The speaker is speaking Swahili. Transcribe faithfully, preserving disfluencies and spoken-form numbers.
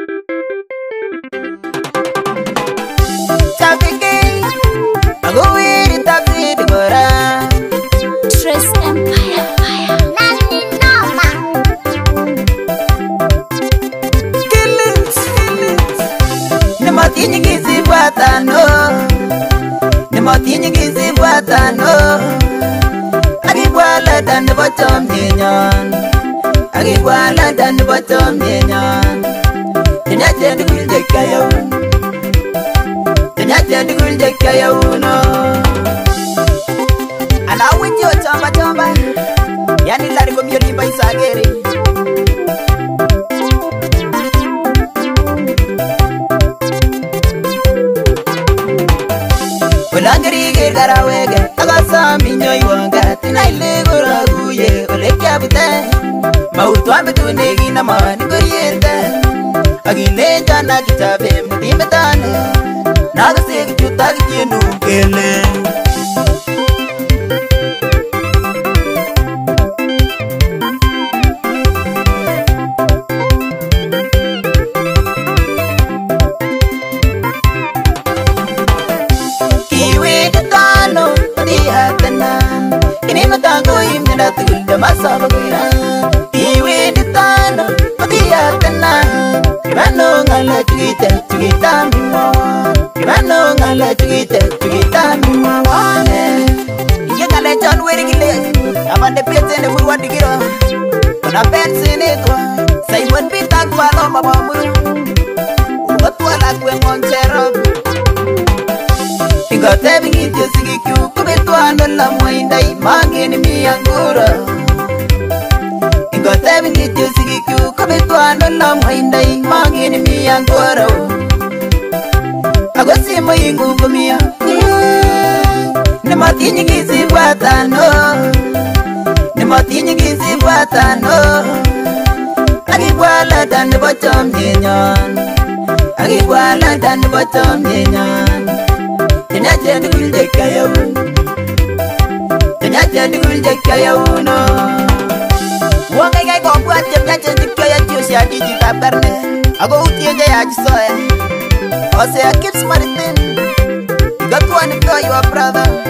Motinyi gizi buatano Agibwala dan bottom nyan Agibwala dan bottom nyan Tinyaje digul jekayo Tinyaje digul jekayo no Ala winjo chamba chamba Yani lari ko myori baisageri Ulangiri garawege agasa minyo iwanga tinaile goraguye olekya bute mautwa betune gina mani goyende agile jana kitabe mutimetane nagase kichuta kienu kele Masabagira iwe ditana magia tena kibano ngala chigite chigita mimawa kibano ngala chigite chigita mimawa ne iye ngala John werigile abande pete ne burwa digiro na pensene kwa Simon Peter kwa lo mabamu ubatwa la kwe monchero ingote bingityo sigiku kubetwa ndola mwinda imangeni miyangura Gote bingityo sigiku kabetwa ndola mwinda imangeni miyangura Agosi moyingu kumia Nematinyi gizi buatano Nematinyi gizi buatano Agibwala dan bottom nyan Agibwala dan bottom nyan Tinyaje digul jekayo Tinyaje digul jekayo no Wangai gai ko buat jam jajan dikaya juice ya di kitab karne Ago utie gaya jisoe Ose a kids maritin Got one if you're your brother